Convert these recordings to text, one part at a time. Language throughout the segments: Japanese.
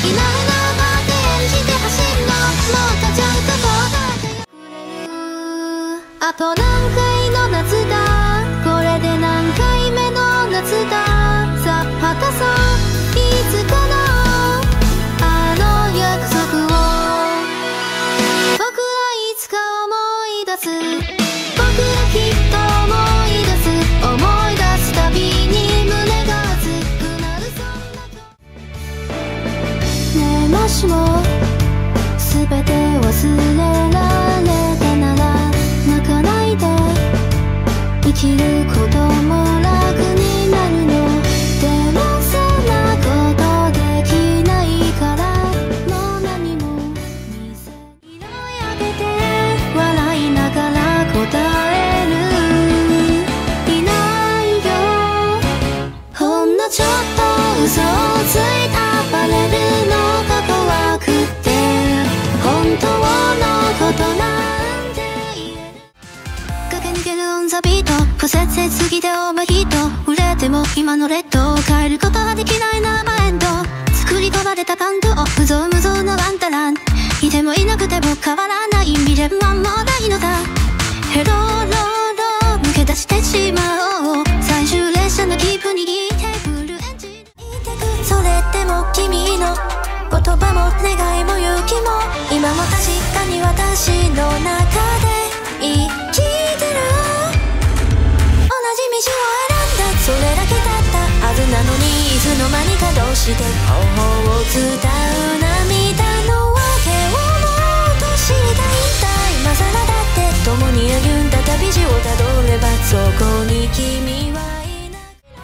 なのバーテンして走るのもっとちゃんと答えてくれる。あと何回の夏だ、これで何回目の夏だ。さあ果たそういつかのあの約束を。僕らいつか思い出す、僕らきっと思い出す、思い出すたびに胸が熱くなる。そんなねえ、もしも全て忘れられたなら泣かないで、生きることも楽になるの。でもそんなことできないからもう何も見せ色やめて笑いながら答える。いないよほんのちょっと嘘をついたバレるのが怖くて、本当のことなんて言えない。駆け抜けるオンザビート、不切実すぎてオーバーヒート。売れても今のレッドを変えることはできない生エンド。作り込まれた感動、無造無造のワンダラン。いてもいなくても変わらない未練はもうないのだ。ヘローローロー抜け出してしまおう。最終列車の切符握ってフルエンジンそれでも君の言葉も願いも勇気も今も確かに私の中で生きてる。同じ道を選んだそれだけだったはずなのに、いつの間にかどうして頬を伝う涙の訳をもっと知りたいんだ。今更だって共に歩んだ旅路をたどればそこに君はいない。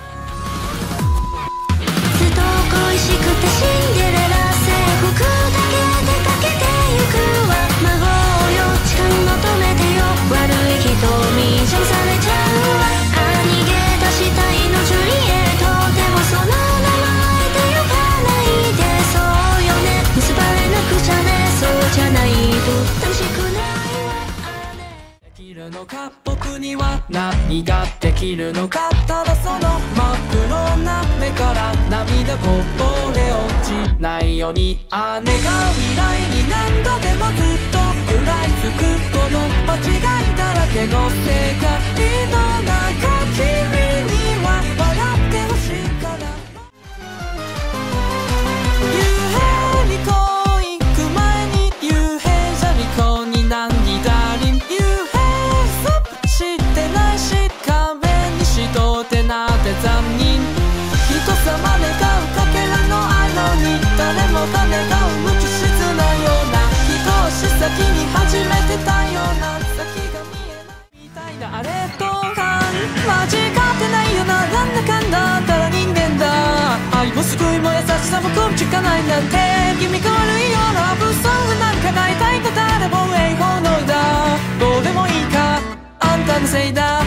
ずっと恋しくてシンデレラ制服だけ出かけてゆくわ。魔法よ誓い求めてよ、悪い瞳じゃされちゃうわ。逃げ出したいのジュリエット、でもその名前で呼ばないで。そうよね結ばれなくちゃね、そうじゃないと楽しくないわ。 できるのか僕には何ができるのか、ただその真っ黒な目から涙こぼれ落ちないように姉が未来に何度でもずっと食らいつくこの間違いだらけの世界の中、君には笑ってほしいから。幽閉に恋行く前に幽閉じゃに恋に何だりん。幽閉ストップしてないし壁にしとってなって残忍。人様願うかけらのあのに誰もが願う無機質なような一押し先に始めてたような先が見えないみたいなあれとか間違ってないよな、なんだかんだたら人間だ。愛も救いも優しさも根気がないなんて君が悪いよラブソングなんか歌いたいんだ。誰も栄光のだどうでもいいかあんたのせいだ。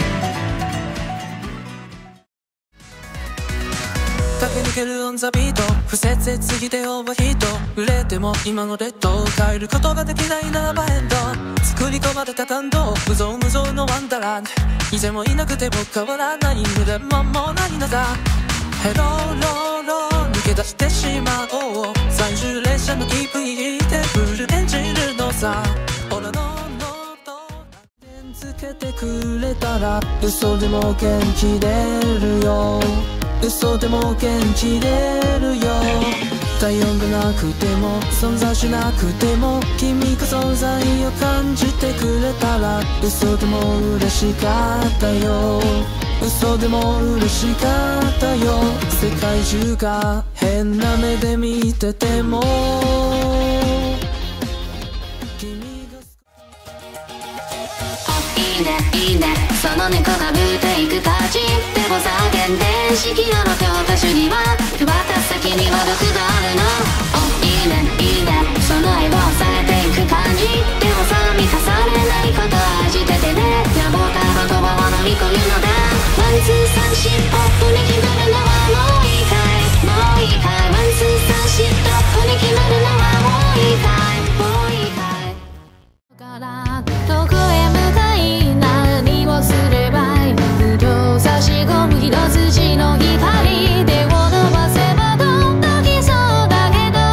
駆け抜けるオンザビート、不切実すぎてオーバーヒート。売れても今のレッドを変えることができない生エンド。作り込まれた感動、無造無造のワンダランド。いてもいなくても変わらない無駄ももうないのだ。ヘローローロー抜け出してしまおう。最終列車の切符握ってフルエンジンるのさ。俺のノート点つけてくれたら嘘でも元気出るよ。嘘でも元気出るよ。太陽がなくても存在しなくても君が存在を感じてくれたら嘘でも嬉しかったよ。嘘でも嬉しかったよ。世界中が変な目で見てても君がいいねいいねその猫がブーていく感じでも叫んで式よの教科書には渡す先には毒があるの。いいねいいねその愛を抑えていく感じでもさ満たされないことは味ててね。野望た言葉を飲み込むのだ。ワンツー三四ポップに決まるのはもういいかいもういいかい。ワンツー三四ポップに決まるのはもういいかいもういいかい。からどこへ向かい何をすればいい。筆を差し込む一筋の光手を伸ばせばどんどきそうだけど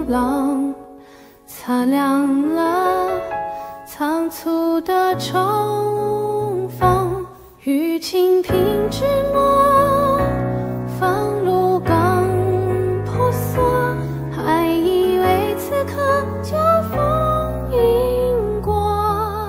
浪，擦亮了仓促的重逢。雨倾瓶之末，放入刚婆娑，还以为此刻就风云过，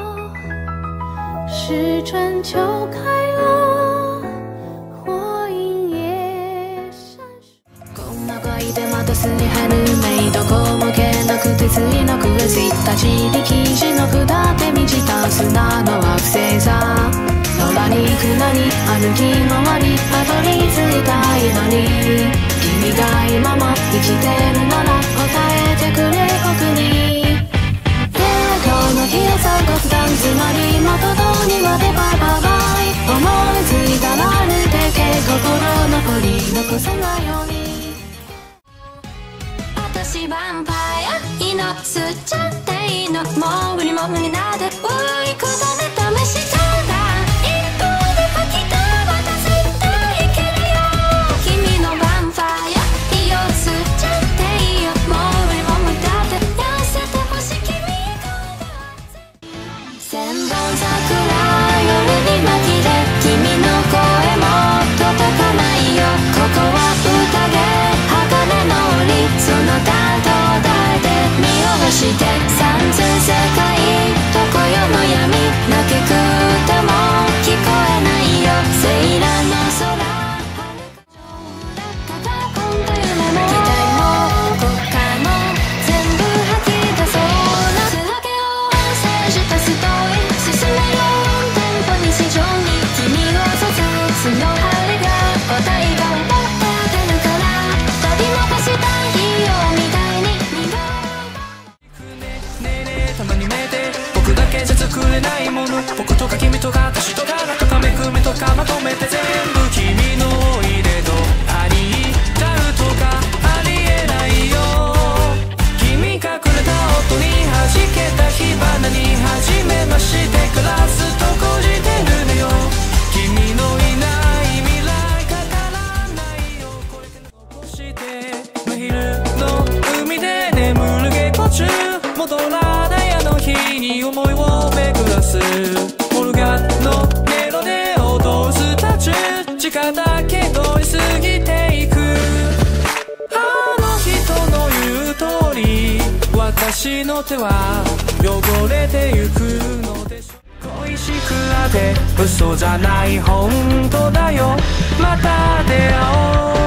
是春秋开了，火影也闪烁。こんな回でまたすり減るメイどこもけなくて次のクエス行った自力士の札で満ちた砂の惑星さ。空に船に歩き回りたどり着いたいのに、君が今も生きてるなら答えてくれ僕に。今日の日朝極端つまり元どにまでバイバイバイ、思いついたら歩いてけ心残り残さないように。私ヴァンパイアいいの吸っちゃっていいの、もう無理も無理なんでういことで試したらして三途世界どこよの闇泣けく歌も聞こえないよセイラの空ただ今度夢も期待も後悔も全部吐き出そうな素だけを反省したストーリー進めようテンポに市場に君を卒の針が話題が奪って出るから取り残した日を見たいにたまに目で僕だけじゃ作れないもの、僕とか君とか私とかがとかめくめとかまとめて全部君のおいでとありちゃうとかありえないよ。君隠れた音に弾けた火花に初めましてクラスとこじてるのよ。君のいない未来かからないよ。これで残して真昼の海で眠る下校中戻らないあの日に思いを巡らすオルガンのメロで踊るスタチュー時間だけ通り過ぎていく。あの人の言う通り私の手は汚れてゆくのでしょう。恋しくあて嘘じゃない本当だよまた出会おう。